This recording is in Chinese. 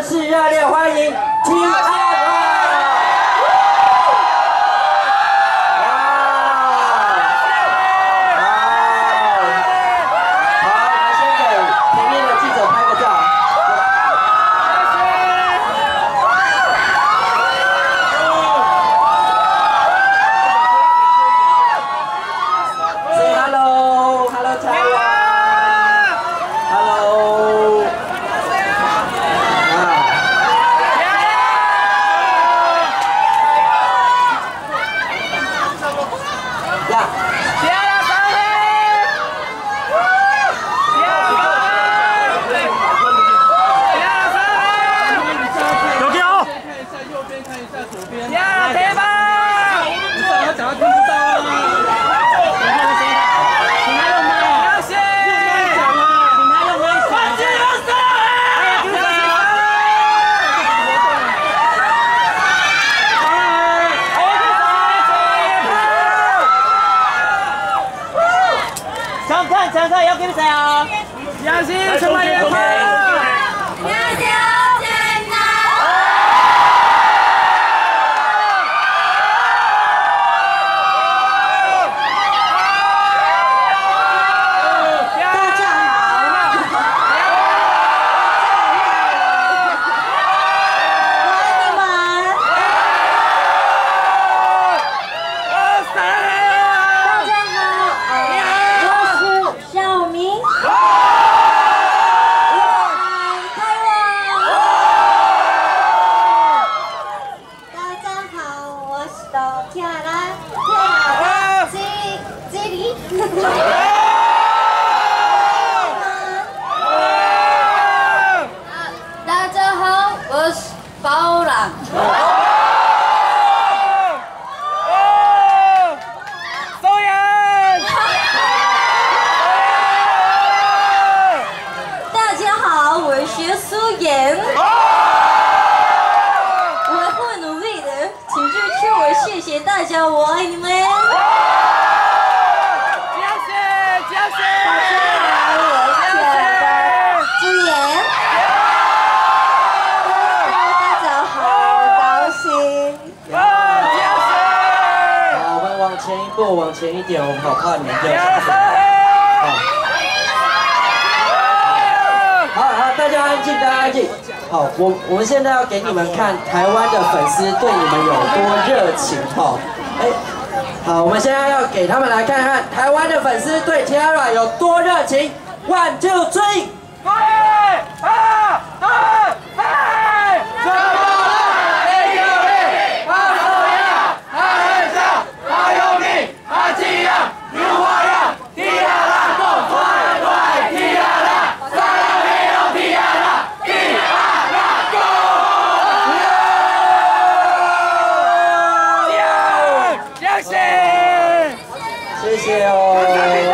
式热烈欢迎金阿华！ 强哥要给谁啊？杨鑫出来也快！ 大家好，我是包朗。 周岩。 大家好，我是苏妍。我会努力的，请支持我，谢谢大家，我爱你们。 往前一点，我们好怕你们掉下去。好，大家安静，大家安静。好，我们现在要给你们看台湾的粉丝对你们有多热情。好，我们现在要给他们来看看台湾的粉丝对 T-ara 有多热情。1、2、3。谢谢哦。